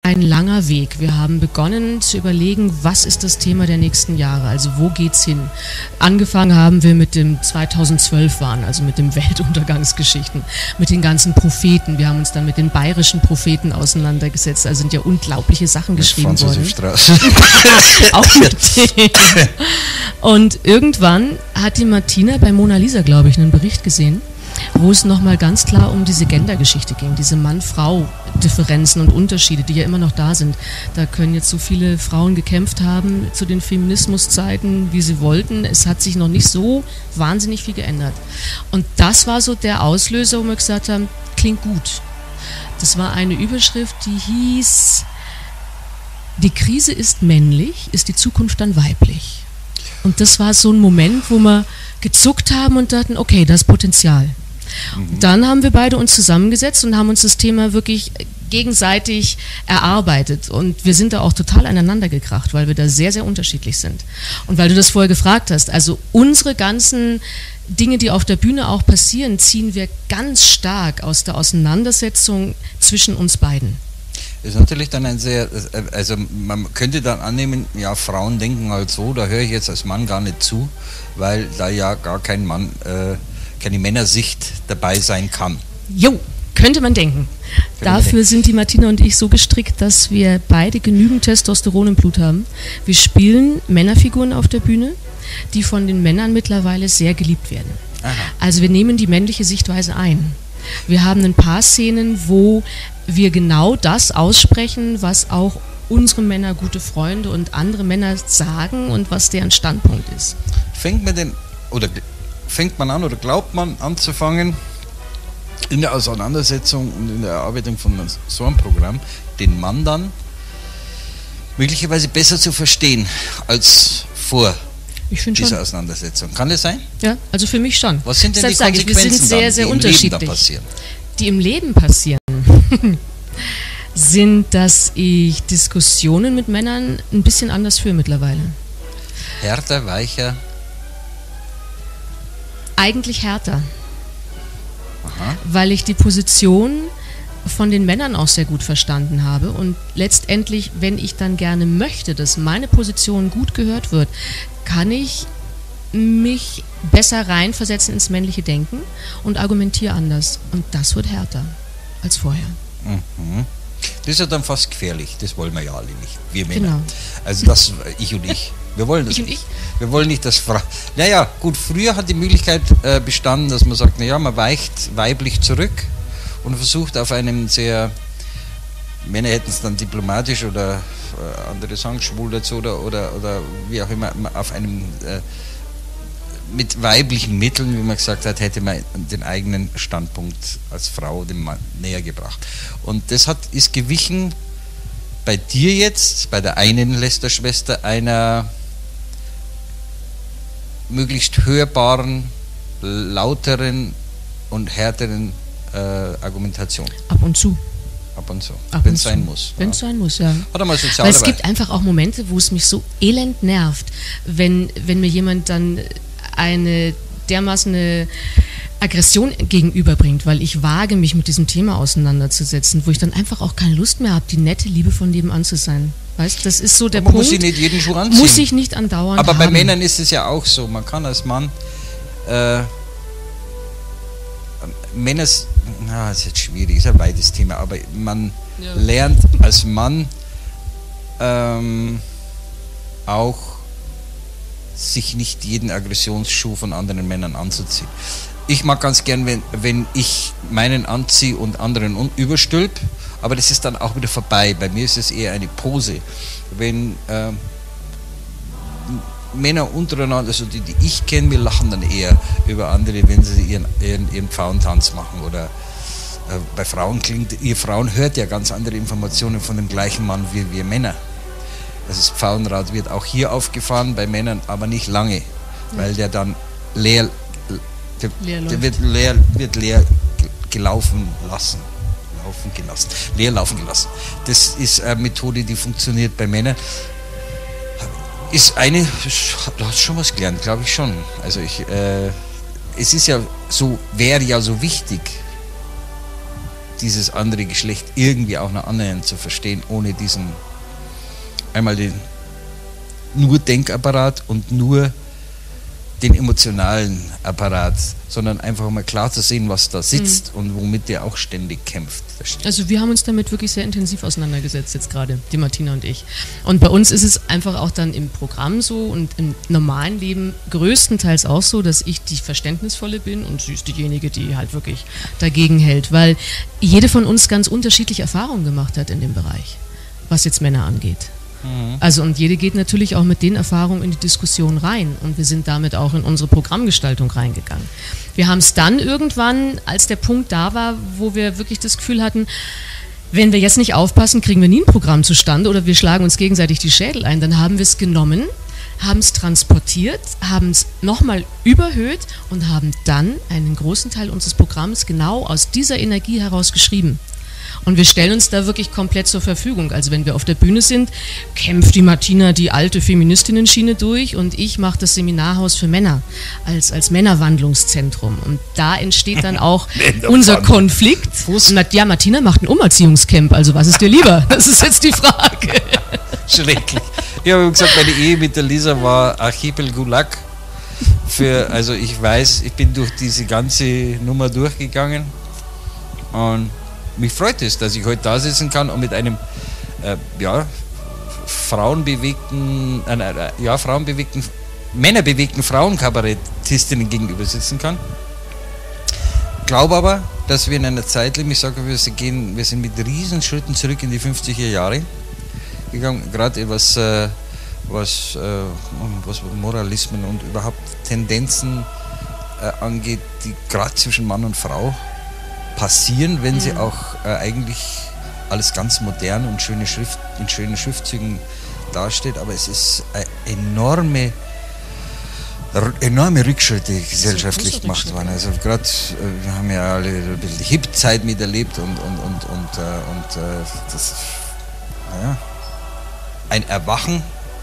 ein langer Weg. Wir haben begonnen zu überlegen, was ist das Thema der nächsten Jahre, also wo geht's hin? Angefangen haben wir mit dem 2012 waren, also mit den Weltuntergangsgeschichten, mit den ganzen Propheten. Wir haben uns dann mit den bayerischen Propheten auseinandergesetzt, da sind ja unglaubliche Sachen geschrieben worden. Auch mit denen. Und irgendwann hat die Martina bei Mona Lisa, glaube ich, einen Bericht gesehen, wo es nochmal ganz klar um diese Gendergeschichte ging, diese Mann-Frau-Differenzen und Unterschiede, die ja immer noch da sind. Da können jetzt so viele Frauen gekämpft haben zu den Feminismuszeiten, wie sie wollten. Es hat sich noch nicht so wahnsinnig viel geändert. Und das war so der Auslöser, wo wir gesagt haben, klingt gut. Das war eine Überschrift, die hieß, die Krise ist männlich, ist die Zukunft dann weiblich? Und das war so ein Moment, wo wir gezuckt haben und dachten, okay, das ist Potenzial. Dann haben wir beide uns zusammengesetzt und haben uns das Thema wirklich gegenseitig erarbeitet. Und wir sind da auch total aneinander gekracht, weil wir da sehr, sehr unterschiedlich sind. Und weil du das vorher gefragt hast, also unsere ganzen Dinge, die auf der Bühne auch passieren, ziehen wir ganz stark aus der Auseinandersetzung zwischen uns beiden. Das ist natürlich dann ein sehr, also man könnte dann annehmen, ja, Frauen denken halt so, da höre ich jetzt als Mann gar nicht zu, weil da ja gar kein Mann, keine Männersicht dabei sein kann. Jo, könnte man denken. Dafür sind die Martina und ich so gestrickt, dass wir beide genügend Testosteron im Blut haben. Wir spielen Männerfiguren auf der Bühne, die von den Männern mittlerweile sehr geliebt werden. Aha. Also wir nehmen die männliche Sichtweise ein. Wir haben ein paar Szenen, wo wir genau das aussprechen, was auch unsere Männer, gute Freunde und andere Männer sagen und was deren Standpunkt ist. Fängt man an oder glaubt man anzufangen, in der Auseinandersetzung und in der Erarbeitung von so einem Programm den Mann dann möglicherweise besser zu verstehen als vor dieser Auseinandersetzung? Kann das sein? Ja, also für mich schon. Was sind denn die Konsequenzen, wir sind sehr, sehr unterschiedlich. Die im Leben passieren, sind, dass ich Diskussionen mit Männern ein bisschen anders führe mittlerweile. Härter, weicher? Eigentlich härter. Aha. Weil ich die Position von den Männern auch sehr gut verstanden habe und letztendlich, wenn ich dann gerne möchte, dass meine Position gut gehört wird, kann ich mich besser reinversetzen ins männliche Denken und argumentiere anders. Und das wird härter als vorher. Mhm. Das ist ja dann fast gefährlich. Das wollen wir ja alle nicht. Wir Männer. Genau. Also das, ich und ich. Wir wollen das nicht. Wir wollen nicht, dass Frauen... Naja, gut, früher hat die Möglichkeit bestanden, dass man sagt, naja, man weicht weiblich zurück und versucht auf einem sehr... Männer hätten es dann diplomatisch oder andere sagen schwul dazu oder wie auch immer, auf einem... mit weiblichen Mitteln, wie man gesagt hat, hätte man den eigenen Standpunkt als Frau dem Mann näher gebracht. Und das ist gewichen bei dir jetzt, bei der einen Lester-Schwester, einer möglichst hörbaren, lauteren und härteren Argumentation. Ab und zu. Ab und zu. Wenn es sein muss. Wenn es sein muss, ja. Hat er mal Weil es gibt einfach auch Momente, wo es mich so elend nervt, wenn mir jemand dann eine dermaßen Aggression gegenüberbringt, weil ich wage, mich mit diesem Thema auseinanderzusetzen, wo ich dann einfach auch keine Lust mehr habe, die nette, liebevoll nebenan zu sein. Weißt, das ist so der Punkt. Muss ich nicht jeden Schuh anziehen. Muss ich nicht andauernd Aber haben. bei Männern ist es ja auch so. Man kann als Mann Männer, das ist jetzt schwierig, ist ein weites Thema, aber man lernt als Mann auch sich nicht jeden Aggressionsschuh von anderen Männern anzuziehen. Ich mag ganz gern, wenn ich meinen anziehe und anderen überstülp, aber das ist dann auch wieder vorbei. Bei mir ist es eher eine Pose. Wenn Männer untereinander, also die ich kenne, wir lachen dann eher über andere, wenn sie ihren Pfauentanz machen. Oder bei Frauen ihr Frauen hört ja ganz andere Informationen von dem gleichen Mann wie wir Männer. Das Pfauenrad wird auch hier aufgefahren, bei Männern aber nicht lange, weil der dann leer wird leer gelaufen lassen. Leer laufen gelassen. Das ist eine Methode, die funktioniert bei Männern. Du hast schon was gelernt, glaube ich schon. Also es ist ja so, wäre ja so wichtig, dieses andere Geschlecht irgendwie auch noch annähernd zu verstehen, ohne diesen einmal den nur Denkapparat und nur den emotionalen Apparat, sondern einfach mal klar zu sehen, was da sitzt und womit der auch ständig kämpft. Also wir haben uns damit wirklich sehr intensiv auseinandergesetzt jetzt gerade, die Martina und ich. Und bei uns ist es einfach auch dann im Programm so und im normalen Leben größtenteils auch so, dass ich die Verständnisvolle bin und sie ist diejenige, die halt wirklich dagegen hält, weil jede von uns ganz unterschiedliche Erfahrungen gemacht hat in dem Bereich, was jetzt Männer angeht. Also und jede geht natürlich auch mit den Erfahrungen in die Diskussion rein und wir sind damit auch in unsere Programmgestaltung reingegangen. Wir haben es dann irgendwann, als der Punkt da war, wo wir wirklich das Gefühl hatten, wenn wir jetzt nicht aufpassen, kriegen wir nie ein Programm zustande oder wir schlagen uns gegenseitig die Schädel ein, dann haben wir es genommen, haben es transportiert, haben es nochmal überhöht und haben dann einen großen Teil unseres Programms genau aus dieser Energie heraus geschrieben. Und wir stellen uns da wirklich komplett zur Verfügung. Also wenn wir auf der Bühne sind, kämpft die Martina die alte Feministinnen-Schiene durch und ich mache das Seminarhaus für Männer als Männerwandlungszentrum. Und da entsteht dann auch unser Konflikt. Ja, Martina macht ein Umerziehungscamp, also was ist dir lieber? Das ist jetzt die Frage. Schrecklich. Ich habe gesagt, meine Ehe mit der Lisa war Archipel Gulag. Also ich weiß, ich bin durch diese ganze Nummer durchgegangen und mich freut es, dass ich heute da sitzen kann und mit einem männerbewegten Frauenkabarettistinnen gegenüber sitzen kann. Glaube aber, dass wir in einer Zeit leben, ich sage, wir sind mit Riesenschritten zurück in die 50er Jahre gegangen, gerade was Moralismen und überhaupt Tendenzen angeht, die gerade zwischen Mann und Frau passieren, wenn sie auch eigentlich alles ganz modern und in schönen Schriftzügen dasteht, aber es ist enorme Rückschritte gesellschaftlich gemacht worden. Also gerade, wir haben ja alle ein bisschen die Hip-Zeit miterlebt und das, naja, ein Erwachen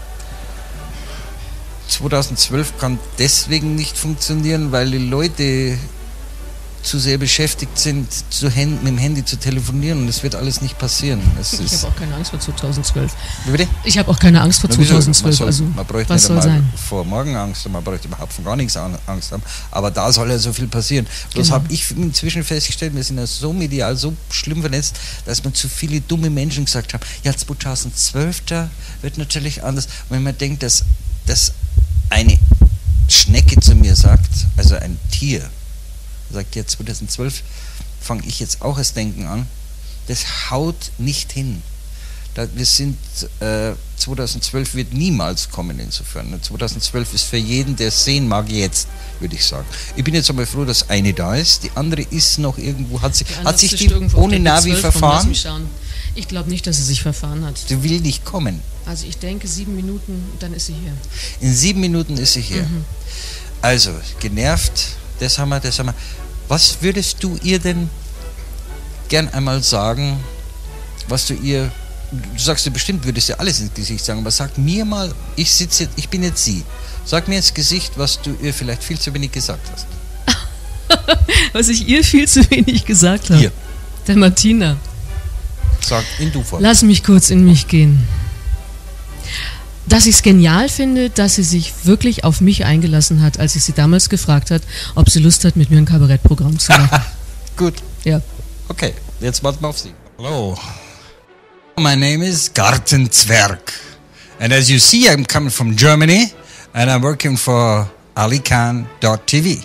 2012 kann deswegen nicht funktionieren, weil die Leute zu sehr beschäftigt sind, mit dem Handy zu telefonieren und das wird alles nicht passieren. Ich habe auch keine Angst vor 2012. Wie bitte? Ich habe auch keine Angst vor 2012. Man bräuchte nicht einmal vor morgen Angst, man bräuchte überhaupt von gar nichts Angst haben, aber da soll ja so viel passieren. Bloß habe ich inzwischen festgestellt, wir sind ja so medial, so schlimm vernetzt, dass man zu viele dumme Menschen gesagt haben, ja 2012 wird natürlich anders. Und wenn man denkt, dass eine Schnecke zu mir sagt, also ein Tier, sagt jetzt 2012, fange ich jetzt auch das Denken an, das haut nicht hin. Wir sind, 2012 wird niemals kommen insofern. 2012 ist für jeden, der es sehen mag, jetzt, würde ich sagen. Ich bin jetzt einmal froh, dass eine da ist, die andere ist noch irgendwo, hat sich die ohne Navi verfahren? Ich glaube nicht, dass sie sich verfahren hat. Sie will nicht kommen. Also ich denke 7 Minuten, dann ist sie hier. In 7 Minuten ist sie hier. Also, genervt, das haben wir. Was würdest du ihr denn gern einmal sagen, was du ihr, du sagst dir bestimmt, würdest du alles ins Gesicht sagen, aber sag mir mal, ich bin jetzt sie. Sag mir ins Gesicht, was du ihr vielleicht viel zu wenig gesagt hast. Was ich ihr viel zu wenig gesagt habe? Hier. Der Martina. Sag in du vor. Lass mich kurz in mich gehen. Dass ich es genial finde, dass sie sich wirklich auf mich eingelassen hat, als ich sie damals gefragt hat, ob sie Lust hat, mit mir ein Kabarettprogramm zu machen. Gut. Ja. Okay, jetzt warten wir auf Sie. Hello. My name is Gartenzwerg. And as you see, I'm coming from Germany and I'm working for alican.tv.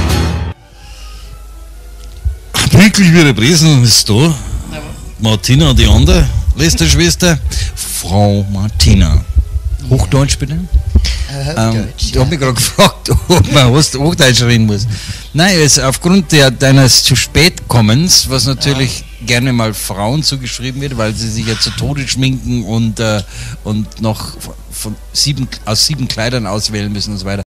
Wirklich wie der Bresen ist da. Martina, die andere, Schwester, Frau Martina. Hochdeutsch bitte? Hochdeutsch, Ich habe mich gerade gefragt, ob man Hochdeutsch reden muss. Nein, jetzt aufgrund deines zu spät Kommens, was natürlich gerne mal Frauen zugeschrieben wird, weil sie sich ja zu Tode schminken und noch aus 7 Kleidern auswählen müssen und so weiter.